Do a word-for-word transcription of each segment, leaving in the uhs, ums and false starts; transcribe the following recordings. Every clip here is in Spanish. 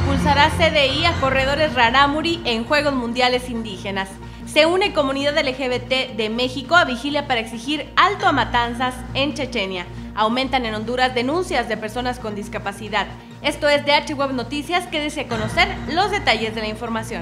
Expulsará C D I a corredores rarámuri en Juegos Mundiales Indígenas. Se une comunidad L G B T de México a vigilia para exigir alto a matanzas en Chechenia. Aumentan en Honduras denuncias de personas con discapacidad. Esto es D H Web Noticias, quédese a conocer los detalles de la información.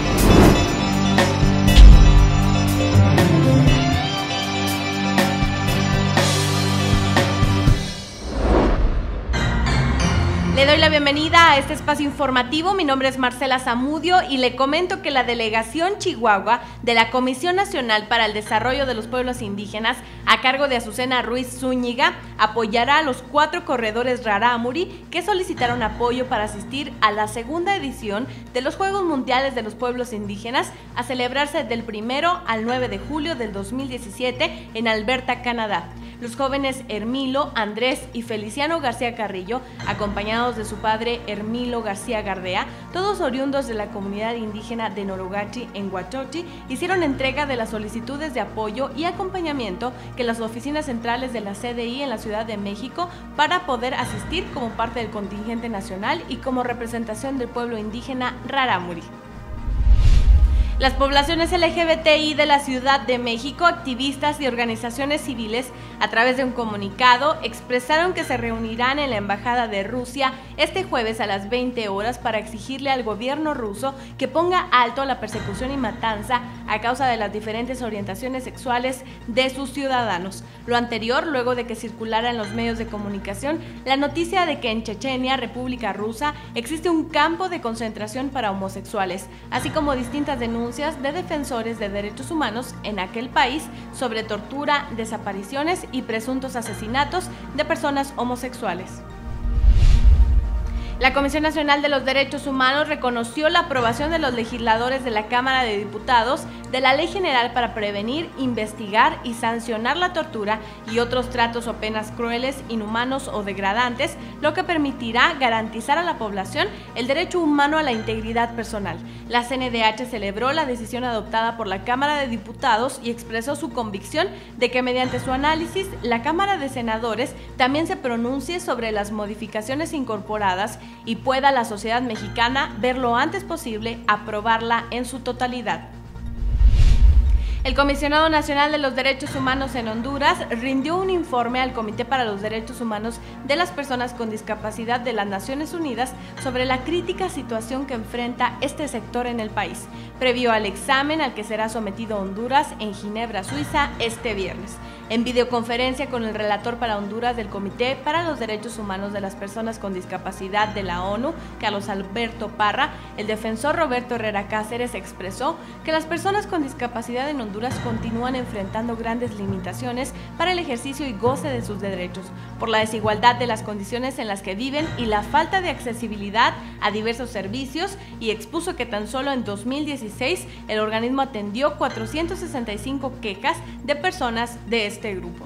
Le doy la bienvenida a este espacio informativo. Mi nombre es Marcela Zamudio y le comento que la Delegación Chihuahua de la Comisión Nacional para el Desarrollo de los Pueblos Indígenas, a cargo de Azucena Ruiz Zúñiga, apoyará a los cuatro corredores rarámuri que solicitaron apoyo para asistir a la segunda edición de los Juegos Mundiales de los Pueblos Indígenas, a celebrarse del primero al nueve de julio del dos mil diecisiete en Alberta, Canadá. Los jóvenes Hermilo, Andrés y Feliciano García Carrillo, acompañados de su padre Hermilo García Gardea, todos oriundos de la comunidad indígena de Norogachi en Huachochi, hicieron entrega de las solicitudes de apoyo y acompañamiento que las oficinas centrales de la C D I en la Ciudad de México para poder asistir como parte del contingente nacional y como representación del pueblo indígena rarámuri. Las poblaciones L G B T I de la Ciudad de México, activistas y organizaciones civiles, a través de un comunicado, expresaron que se reunirán en la Embajada de Rusia este jueves a las veinte horas para exigirle al gobierno ruso que ponga alto a la persecución y matanza a causa de las diferentes orientaciones sexuales de sus ciudadanos. Lo anterior, luego de que circulara en los medios de comunicación la noticia de que en Chechenia, República Rusa, existe un campo de concentración para homosexuales, así como distintas denuncias de defensores de derechos humanos en aquel país sobre tortura, desapariciones y presuntos asesinatos de personas homosexuales. La Comisión Nacional de los Derechos Humanos reconoció la aprobación de los legisladores de la Cámara de Diputados de la Ley General para prevenir, investigar y sancionar la tortura y otros tratos o penas crueles, inhumanos o degradantes, lo que permitirá garantizar a la población el derecho humano a la integridad personal. La C N D H celebró la decisión adoptada por la Cámara de Diputados y expresó su convicción de que mediante su análisis, la Cámara de Senadores también se pronuncie sobre las modificaciones incorporadas y pueda la sociedad mexicana ver lo antes posible aprobarla en su totalidad. El Comisionado Nacional de los Derechos Humanos en Honduras rindió un informe al Comité para los Derechos Humanos de las Personas con Discapacidad de las Naciones Unidas sobre la crítica situación que enfrenta este sector en el país, previo al examen al que será sometido Honduras en Ginebra, Suiza, este viernes. En videoconferencia con el relator para Honduras del Comité para los Derechos Humanos de las Personas con Discapacidad de la ONU, Carlos Alberto Parra, el defensor Roberto Herrera Cáceres expresó que las personas con discapacidad en Honduras continúan enfrentando grandes limitaciones para el ejercicio y goce de sus derechos, por la desigualdad de las condiciones en las que viven y la falta de accesibilidad a diversos servicios, y expuso que tan solo en dos mil dieciséis el organismo atendió cuatrocientas sesenta y cinco quejas de personas de este grupo.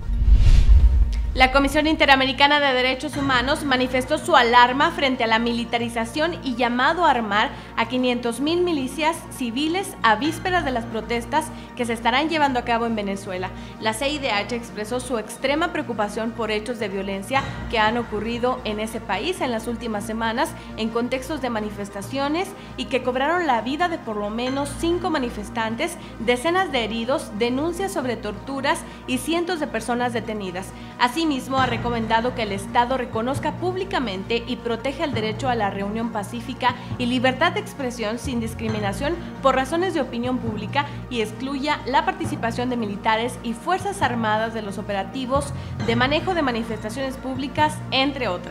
La Comisión Interamericana de Derechos Humanos manifestó su alarma frente a la militarización y llamado a armar a quinientas mil milicias civiles a vísperas de las protestas que se estarán llevando a cabo en Venezuela. La C I D H expresó su extrema preocupación por hechos de violencia que han ocurrido en ese país en las últimas semanas en contextos de manifestaciones y que cobraron la vida de por lo menos cinco manifestantes, decenas de heridos, denuncias sobre torturas y cientos de personas detenidas. Asimismo, ha recomendado que el Estado reconozca públicamente y proteja el derecho a la reunión pacífica y libertad de expresión sin discriminación por razones de opinión pública y excluya la participación de militares y fuerzas armadas de los operativos de manejo de manifestaciones públicas, entre otras.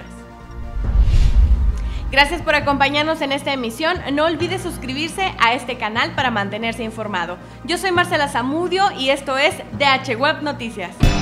Gracias por acompañarnos en esta emisión. No olvide suscribirse a este canal para mantenerse informado. Yo soy Marcela Zamudio y esto es D H Web Noticias.